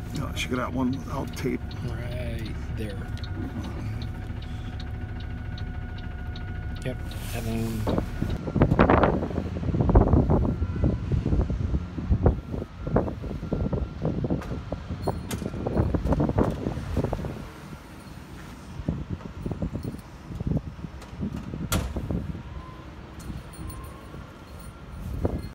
No, she got one without tape. Right there. Yep, that one.